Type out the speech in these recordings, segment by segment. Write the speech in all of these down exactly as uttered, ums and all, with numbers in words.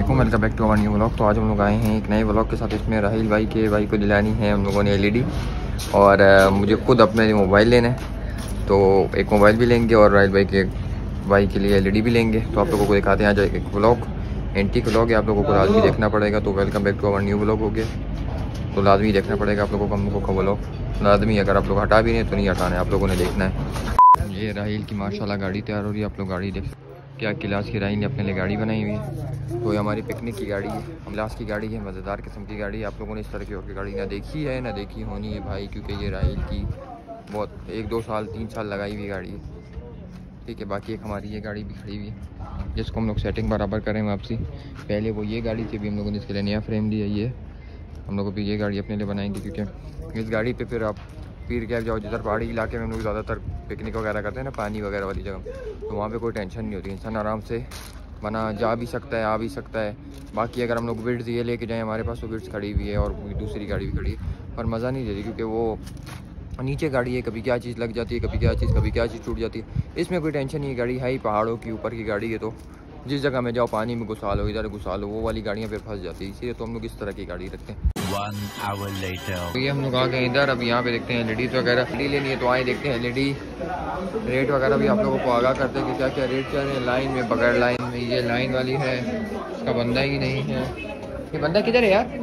वालेकुम, welcome back to our new vlog. तो आज हम लोग आए हैं एक नए व्लॉग के साथ। इसमें राहिल भाई के भाई को दिलानी है हम लोगों ने एलईडी, और आ, मुझे खुद अपने मोबाइल लेना है, तो एक मोबाइल भी लेंगे और राहिल भाई के भाई के लिए एलईडी भी लेंगे। तो आप लोगों को दिखाते हैं आज एक व्लॉग, एंटी व्लॉग है, आप लोगों को लाजमी देखना पड़ेगा। तो welcome back to our new vlog हो गया, तो लाजमी देखना पड़ेगा आप लोगों को हम लोगों का व्लॉग लाजमी। अगर आप लोग हटा भी नहीं तो नहीं हटाना है, आप लोगों ने देखना है। ये राहिल की माशाल्लाह गाड़ी तैयार हो रही है, आप लोग गाड़ी देख क्या क्लास की राहिल ने अपने लिए गाड़ी बनाई हुई है। तो ये हमारी पिकनिक की गाड़ी है, हमलास की गाड़ी है, मज़ेदार किस्म की गाड़ी है। आप लोगों ने इस तरह की और की गाड़ी ना देखी है ना देखी होनी है भाई, क्योंकि ये राहिल की बहुत एक दो साल तीन साल लगाई हुई गाड़ी है, ठीक है। बाकी एक हमारी ये गाड़ी भी खड़ी हुई है जिसको हम लोग सेटिंग बराबर करें वापसी। पहले वो ये गाड़ी थी, अभी हम लोगों ने इसके लिए नया फ्रेम लिया। ये हम लोग अभी ये गाड़ी अपने लिए बनाएंगे, क्योंकि इस गाड़ी पे फिर आप फिर क्या जाओ जिधर पहाड़ी इलाके में हम लोग ज़्यादातर पिकनिक वगैरह करते हैं ना, पानी वगैरह वाली जगह, तो वहाँ पे कोई टेंशन नहीं होती, इंसान आराम से बना जा भी सकता है, आ भी सकता है। बाकी अगर हम लोग विड्स ये लेके जाएँ, हमारे पास तो विड्स खड़ी हुई है और दूसरी गाड़ी भी खड़ी है, पर मज़ा नहीं दे रही, क्योंकि वो नीचे गाड़ी है, कभी क्या चीज़ लग जाती है, कभी क्या चीज़ कभी क्या चीज़ टूट जाती है। इसमें कोई टेंशन नहीं है, गाड़ी है ही पहाड़ों की ऊपर की गाड़ी है, तो जिस जगह में जाओ पानी में घुसा लो, इधर घुसा लो, वो वाली गाड़ियाँ फिर फंस जाती है, इसीलिए तो हम लोग इस तरह की गाड़ी रखते हैं। One hour later. तो ये हम लोग आ गए इधर, अब यहाँ पे देखते हैं एलईडी वगैरह एलईडी लेनी है, तो आए देखते हैं एलईडी रेट वगैरह भी आप लोगों को आगाह करते हैं कि क्या क्या रेट चल रहे हैं लाइन में, बगैर लाइन में। ये लाइन वाली है, इसका बंदा ही नहीं है। ये बंदा किधर है यार,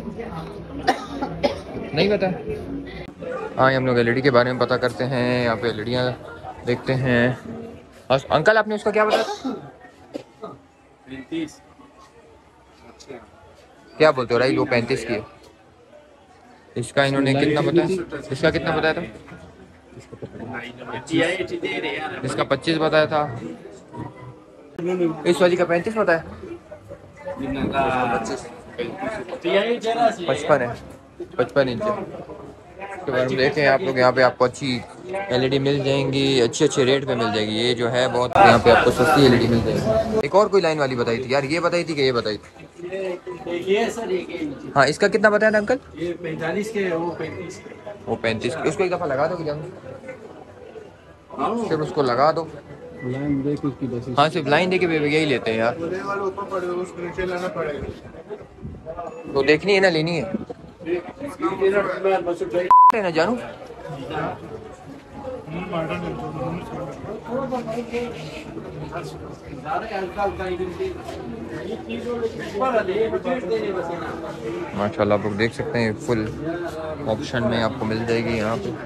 नहीं पता। हाँ, हम लोग एलईडी के बारे में पता करते हैं, यहाँ पे एलईडियाँ देखते हैं। अंकल आपने उसका क्या बताया, पैंतीस क्या बोलते हो राइट, वो पैंतीस की है। इसका इन्होंने कितना बताया, इसका कितना बताया था, इसका पच्चीस बताया था, इस वाली का पैंतीस बताया, पचपन है, पचपन इंच। तो हम देखें आप लोग, यहाँ पे आपको अच्छी एलईडी मिल जाएंगी, अच्छे अच्छे रेट पे मिल जाएगी। ये जो है बहुत यहाँ पे आपको सस्ती एलईडी मिल जाएगी। एक और कोई लाइन वाली बताई थी यार, ये बताई थी कि ये बताई थी, ये सर ये हाँ। इसका कितना बताया था अंकल, ये पैंतालीस के, वो पैंतीस वो पैंतीस। उसको एक दफ़ा लगा दो कि सिर्फ उसको लगा दो, लाइन देख उसकी बस। हाँ सिर्फ लाइन दे के यही लेते हैं यार, तो देखनी है ना, लेनी है ना जानू। माशाल्लाह आप लोग देख सकते हैं, फुल ऑप्शन में आपको मिल जाएगी यहाँ पे।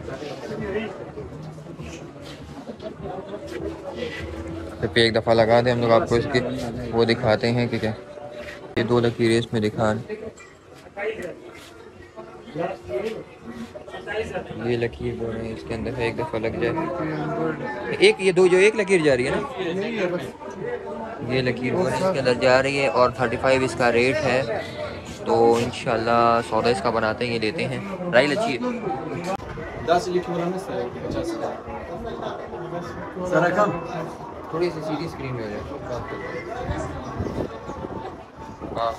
पे एक दफ़ा लगा दें हम लोग, आपको इसके वो दिखाते हैं कि क्या ये दो लकीरें इसमें दिखा, ये लकीर जो है इसके अंदर है, एक दफ़ा लग जाए एक, ये दो जो एक लकीर जा रही है ना, ये लकीर वो इसके अंदर जा रही है, और थर्टी फाइव इसका रेट है। तो इंशाल्लाह सौदा इसका बनाते हैं, ये लेते हैं। राइल अच्छी है, थोड़ी सी सीधी स्क्रीन में हो जाए, हाँ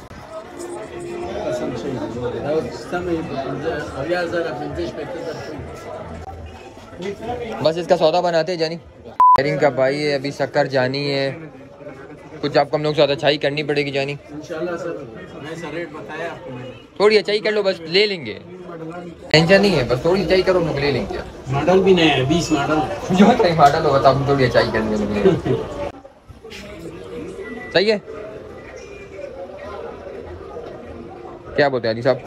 बस इसका सौदा बनाते हैं जानी। शेयरिंग का भाई है, अभी शक्कर जानी है, कुछ आपको हम लोग साथ अच्छाई करनी पड़ेगी जानी, इंशाल्लाह सर। मैं सर रेट बताया आपको मैंने, थोड़ी अच्छाई कर लो, बस ले लेंगे, टेंशन नहीं है, बस थोड़ी अच्छाई करो, हम लोग ले लेंगे। मॉडल भी नहीं है, बीस मॉडल जो सही मॉडल होगा तो हम थोड़ी अच्छाई करेंगे, सही है। क्या बोलते हैं अली साहब,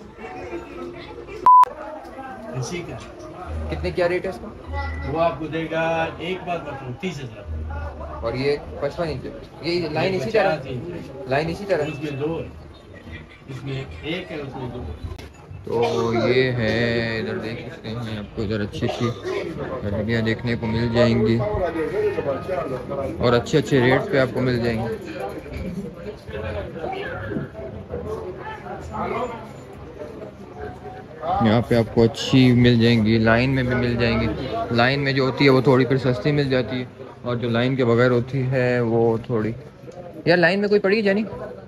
इसी का कितने क्या रेट है इसका, वो आपको देगा एक बात बताऊँ, तीस हजार। और ये पचपन इंच, ये लाइन इसी तरह, लाइन इसी तरह, इसमें दो है, इसमें एक, एक है, उसमें दो। तो ये है, इधर देख सकते हैं आपको, इधर अच्छी अच्छी एलईडियाँ देखने को मिल जाएंगी और अच्छे अच्छे रेट पे आपको मिल जाएंगी। यहाँ पे आपको अच्छी मिल जाएंगी, लाइन में भी मिल जाएंगी। लाइन में जो होती है वो थोड़ी फिर सस्ती मिल जाती है, और जो लाइन के बगैर होती है वो थोड़ी, यार लाइन में कोई पड़ी है जानी,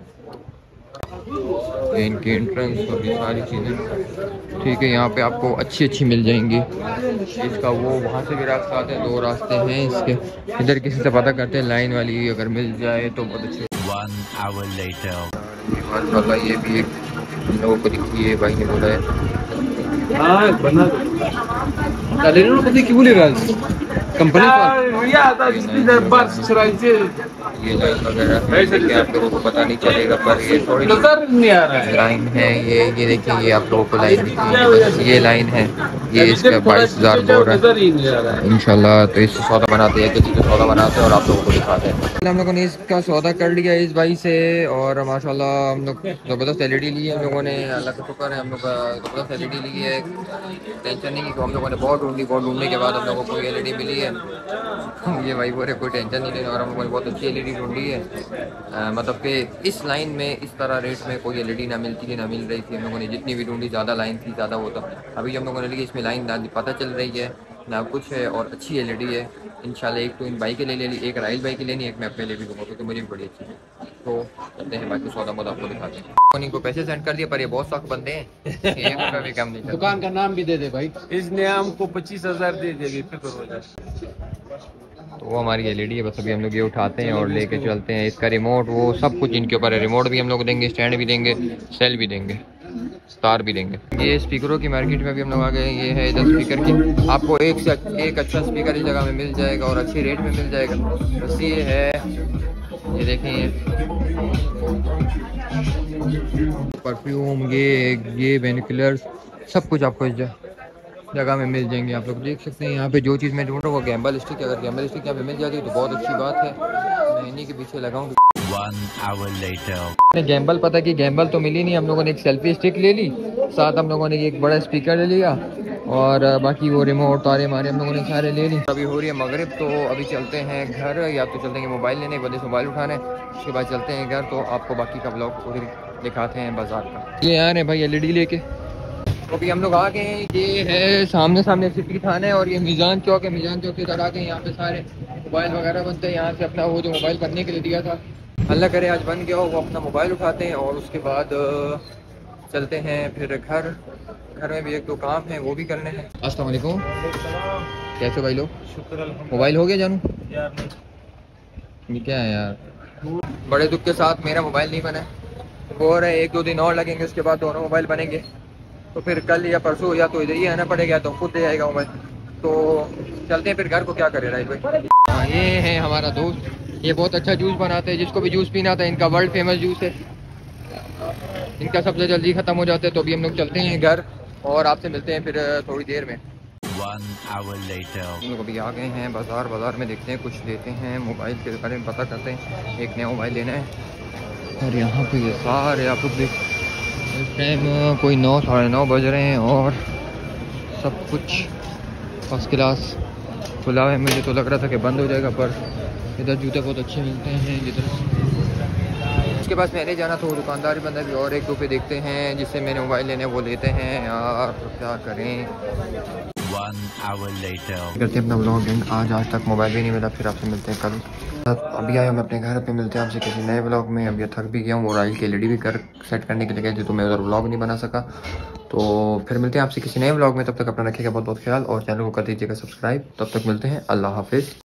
इनकी एंट्रेंस और ये सारी चीज़ें, ठीक है। यहाँ पे आपको अच्छी अच्छी मिल जाएंगी। इसका वो वहाँ से भी रास्ता आते हैं, दो रास्ते हैं इसके, इधर किसी से पता करते हैं, लाइन वाली अगर मिल जाए तो बहुत अच्छी। One hour later. माशाल्लाह ये भी एक लोगों को दिखती है, भाई ने बोला है। हाँ बना Kalian pasti kibuli ras. Company या आता जिसकी बस चलाई से ये लाइन वगैरह है कि आप लोगों को पता नहीं चलेगा, पर ये थोड़ी नजर नहीं आ रहा है। लाइन है। ये ये देखिए, ये आप लोगों को लाइन दिख रही है, बस ये लाइन है। ये इसका बाईस हजार बोल रहा नजर ही नहीं आ रहा है। है इंशाल्लाह। तो इससे सौदा बनाते हैं, किसी से सौदा बनाते हैं और आप लोगों को दिखाते हैं। हम लोगों ने इसका सौदा कर लिया इस भाई से, और माशाल्लाह हम लोग ज़बरदस्त एल ई डी ली है हम लोगों ने। अल्लाह का शुक्र है, हम लोग ज़बरदस्त एल ई डी ली है। टेंशन नहीं की, हम लोगों ने बहुत ढूंढी, बहुत ढूंढने के बाद हम लोगों को एल ई डी मिली है। ये भाई बोले कोई टेंशन नहीं लेना, और हम लोगों ने बहुत अच्छी एल ई डी ढूंढी है। आ, मतलब कि इस लाइन में इस तरह रेट में कोई एल ई डी ना मिलती थी ना मिल रही थी। हम लोगों ने जितनी भी ढूंढी, ज़्यादा लाइन थी, ज़्यादा होता। अभी हम लोगों ने ली, इसमें लाइन ना पता चल रही है ना कुछ है, और अच्छी एल ई डी है इंशाल्लाह। एक तो इन भाई के लिए ले ली, एक राइल भाई के लेनी, एक मैं अपने लिए भी लूँगा क्योंकि मुझे भी बड़ी अच्छी है। तो करते हैं बाकी सौदा मोदा आपको दिखाते हैं। इनको पैसे सेंड कर दिए, पर ये बहुत सख्त बंदे हैं, एक रुपया भी कम नहीं करते। दुकान का नाम भी दे दे भाई। इसने हमको पच्चीस हजार दे देगी, फिक्र हो जाए। तो वो हमारी एल ई डी है, बस अभी हम लोग ये उठाते हैं और लेके चलते हैं। इसका रिमोट वो सब कुछ इनके ऊपर है। रिमोट भी हम लोग देंगे, स्टैंड भी देंगे, सेल भी देंगे, स्टार भी देंगे। ये स्पीकरों की मार्केट में भी हम लोग आ गए। ये है इधर स्पीकर की, आपको एक से एक अच्छा स्पीकर इस जगह में मिल जाएगा और अच्छी रेट में मिल जाएगा। बस ये है, ये देखें, परफ्यूम, ये ये बेनिकुलर्स, सब कुछ आपको इस जगह में मिल जाएंगे। आप लोग देख सकते हैं यहाँ पे जो चीज़ मैं ढूंढ रहा हूँ वो गैम्बल स्टिक। अगर गैम्बल स्टिक यहाँ पे मिल जाती है तो बहुत अच्छी बात है, मैं इन्हीं के पीछे लगाऊँ। गैम्बल पता कि गैम्बल तो मिली नहीं, हम लोगों ने एक सेल्फी स्टिक ले ली, साथ हम लोगों ने एक बड़ा स्पीकर ले लिया, और बाकी वो रिमोट तारे मारे हम लोगों ने सारे ले ली। अभी हो रही है मगरिब, तो अभी चलते हैं घर, या तो चलते हैं मोबाइल लेने, एक बंदे से मोबाइल उठाने, उसके बाद चलते हैं घर। तो आपको बाकी का ब्लॉग पूरी दिखाते हैं बाजार का। ये यार है भाई एल ई डी लेके, तो अभी हम लोग आ गए हैं। ये है सामने सामने सिटी थाना है, और ये मीज़ान चौक है। मीज़ान चौक के इधर आ गए, यहाँ पे सारे मोबाइल वगैरह बनते हैं। यहाँ से अपना वो जो मोबाइल बनने के लिए दिया था, अल्लाह करे आज बन गया हो, वो अपना मोबाइल उठाते हैं और उसके बाद चलते हैं फिर घर। घर में भी एक दो काम है, वो भी करने हैं। अस्सलाम वालेकुम, कैसे भाई लोग? शुक्र मोबाइल हो गया जानू? यार ये क्या है यार, बड़े दुख के साथ मेरा मोबाइल नहीं बना। वो रहे एक दो दिन और लगेंगे, उसके बाद दोनों मोबाइल बनेंगे। तो फिर कल या परसों या तो इधर ही आना पड़ेगा, तो खुद दे जाएगा मोबाइल। तो चलते हैं फिर घर को, क्या करें राइट भाई। हाँ, ये है हमारा दोस्त, ये बहुत अच्छा जूस बनाते हैं। जिसको भी जूस पीना था, इनका वर्ल्ड फेमस जूस है, इनका सबसे जल्दी ख़त्म हो जाता है। तो अभी हम लोग चलते हैं घर और आपसे मिलते हैं फिर थोड़ी देर में। One hour later. हम लोग अभी आ गए हैं बाज़ार। बाज़ार में देखते हैं, कुछ लेते हैं, मोबाइल के बारे में पता करते हैं। एक नया मोबाइल लेना है, और यहाँ पे ये सारे आप लोग देख, इस टाइम कोई नौ साढ़े नौ बज रहे हैं और सब कुछ फर्स्ट क्लास खुला है। मुझे तो लग रहा था कि बंद हो जाएगा, पर इधर जूते बहुत अच्छे मिलते हैं जिधर। उसके पास मैंने जाना था, वो दुकानदार बंदा भी, और एक दो पे देखते हैं जिससे मैंने मोबाइल लेने वो लेते हैं यार, तो क्या करें। One hour later. करते हैं अपना ब्लॉग एंड। आज आज तक मोबाइल भी नहीं मिला, फिर आपसे मिलते हैं कल। अभी आया मैं अपने घर पे, मिलते हैं आपसे किसी नए ब्लॉग में। अभी थक भी गया हूँ, वो राइल की एल ई डी भी कर सेट करने के लिए गए थे, तो मैं उधर ब्लॉग नहीं बना सका। तो फिर मिलते हैं आपसे किसी नए ब्लॉग में, तब तक अपना रखिएगा बहुत बहुत ख्याल, और चैनल को कर दीजिएगा सब्सक्राइब। तब तक मिलते हैं, अल्लाह हाफिज़।